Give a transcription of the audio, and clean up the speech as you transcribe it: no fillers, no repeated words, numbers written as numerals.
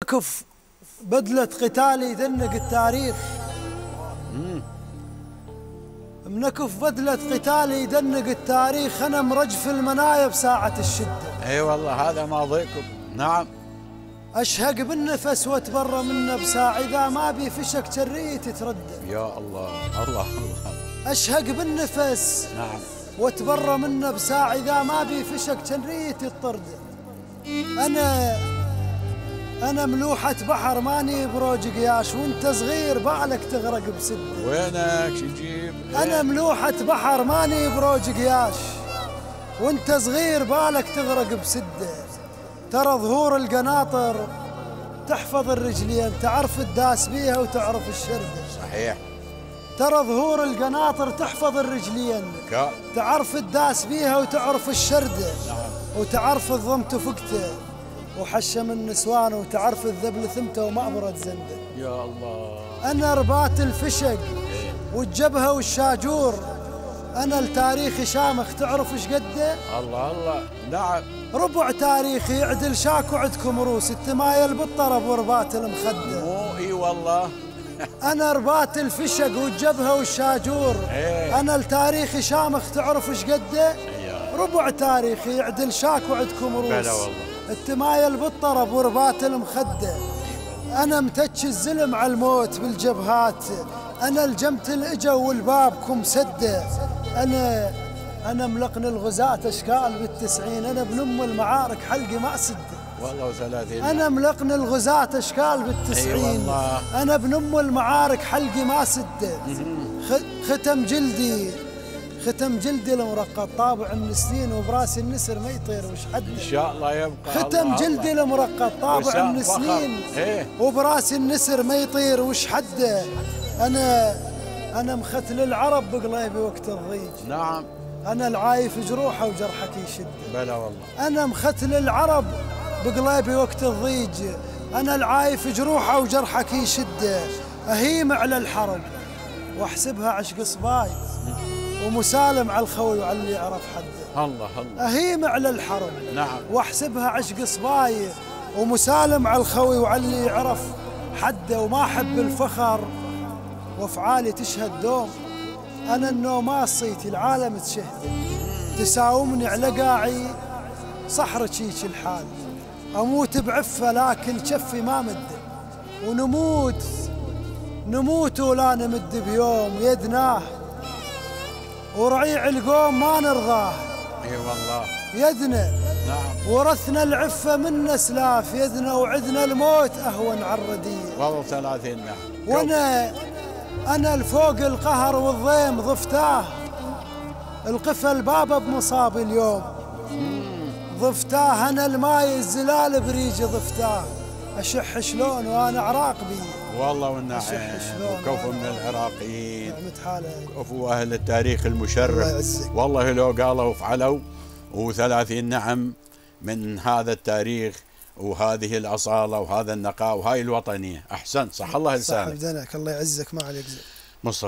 كف بدلة قتالي يدنق التاريخ. منكف بدلة قتالي يدنق التاريخ. أنا مرجف المنايا بساعة الشدة. اي والله هذا ماضيكم. نعم. أشهق بالنفس واتبرى منه بساعة إذا ما بي فشك جريتي تردد. يا الله الله الله. أشهق بالنفس. نعم. واتبرى منه بساعة إذا ما بي فشك جريتي تردد. أنا ملوحة بحر ماني بروج قياش وأنت صغير بالك تغرق بسدة. وينك تجيب؟ أنا ملوحة بحر ماني بروج قياش وأنت صغير بالك تغرق بسدة. ترى ظهور القناطر تحفظ الرجلين، تعرف الداس بيها وتعرف الشردة. صحيح. ترى ظهور القناطر تحفظ الرجلين، تعرف الداس بيها وتعرف الشردة. نعم. وتعرف الضمت فقته وحشم النسوان وتعرف الذبل ثمته وما برد زنده. يا الله. أنا ربات الفشق والجبهة والشاجور. أنا التاريخي شامخ تعرف ايش قده؟ الله الله. نعم. ربع تاريخي يعدل شاك وعدكم روس التمايل بالطرب وربات المخدة. مو اي والله. أنا ربات الفشق والجبهة والشاجور. أنا التاريخي شامخ تعرف ايش قده؟ ربع تاريخي يعدل شاك وعدكم روس. بلا والله. التمايل بالطرب وربات المخدة. أنا متج الزلم على الموت بالجبهات. أنا الجمت الإجا والبابكم سدة. أنا ملقن الغزاة أشكال بالتسعين. أنا ابن أم المعارك حلقي ما سدة. والله وثلاثين. أنا ملقن الغزاة أشكال بالتسعين. والله. أنا ابن أم المعارك حلقي ما سدة. ختم جلدي المرقط طابع من سنين وبراس النسر ما يطير وش حده. ان شاء الله يبقى. ختم جلدي المرقط طابع من سنين وبراس النسر ما يطير وش حده. أنا مختل العرب بقليبي وقت الضيج. نعم. أنا العايف جروحه وجرحك يشد. بلا والله. أنا مختل العرب بقليبي وقت الضيج. أنا العايف جروحه وجرحك يشد. أهيم على الحرب واحسبها عشق صباي ومسالم على الخوي وعلى اللي يعرف حده. الله الله. أهيم على الحرب. نعم. واحسبها عشق صباي ومسالم على الخوي وعلى اللي يعرف حده. وما أحب الفخر وافعالي تشهد دوم. أنا النومات صيتي العالم تشهده. تساومني على قاعي صحرك هيك الحال. أموت بعفة لكن شفي ما مده. ونموت ولا نمد بيوم يدناه. ورعيع القوم ما نرضاه. اي والله. يدنا. نعم. ورثنا العفة من اسلاف يدنا وعدنا الموت اهون على الردية. والله 30. نعم. وانا الفوق القهر والضيم ضفتاه. القفا البابا بمصاب اليوم ضفتاه. انا الماي الزلال بريجي ضفتاه. اشح شلون وانا عراق بي. والله والنعم. وكفو من العراقيين. نعمة حاله. كفو اهل التاريخ المشرف. الله يعزك. والله لو قالوا وفعلوا. و30 نعم من هذا التاريخ وهذه الأصالة وهذا النقاء وهاي الوطنية. أحسن. صح الله لسانك. صح بدنك. الله يعزك ما عليك زين.